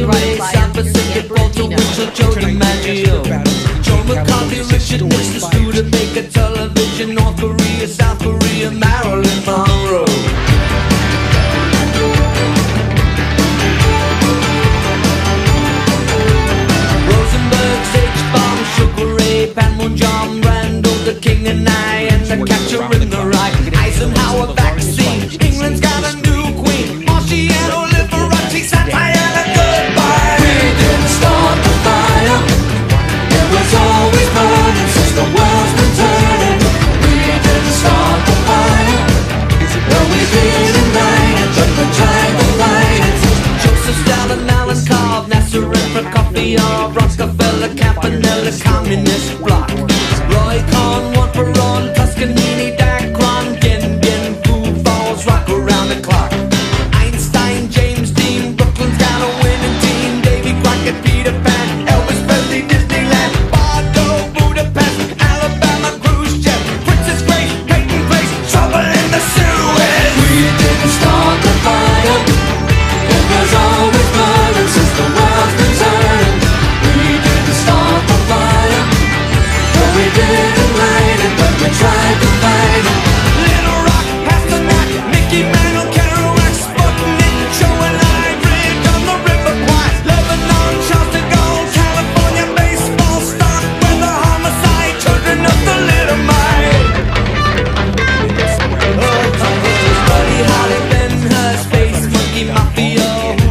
Ronnie Ray, South Pacific, Walter Winchell, Joe DiMaggio, Joe McCarthy, Richard Nixon, Studebaker, television, North Korea, South Korea, Marilyn Monroe. Rosenberg, H-Bomb, Sugar Ray, Panmure, John Randall, the King and I, and the Catcher in the Rye. Eisenhower vaccine, England's got a new queen, Marciano, Liberace, Santana, goodbye. We didn't start the fire, it was always burning since the world's been turning. We didn't start the fire, well we didn't light it, but we tried to light it. Joseph Stalin, Alan Cobb, Nasser Prokofiev, Rockefeller, Campanella, Communist Bloc, Roy Cohn, one for all, Toscanini, Dacron, Gin Gin, Foo Falls, rock around the clock. Einstein, James Dean, Brooklyn's got a winning team, Davy Crockett, Peter Pan, Elvis Presley, Disneyland, Bordeaux, Budapest, Alabama, Khrushchev, Princess Grace, Peyton Place, trouble in the Suez. We didn't start the fire, it was always burning since the world's been turning. We didn't start the fire, no we didn't light it, but we tried to fight it. Little Rock, Pasternak, Mickey Mantle, Kerouac, Sputnik, Joe and I, Bridge on the River Kwai, Lebanon, Charles de Gaulle, California, baseball, stock, weather, homicide, children of the Little Mile. Buddy Holly, Ben Hur, Space Monkey, Mafia,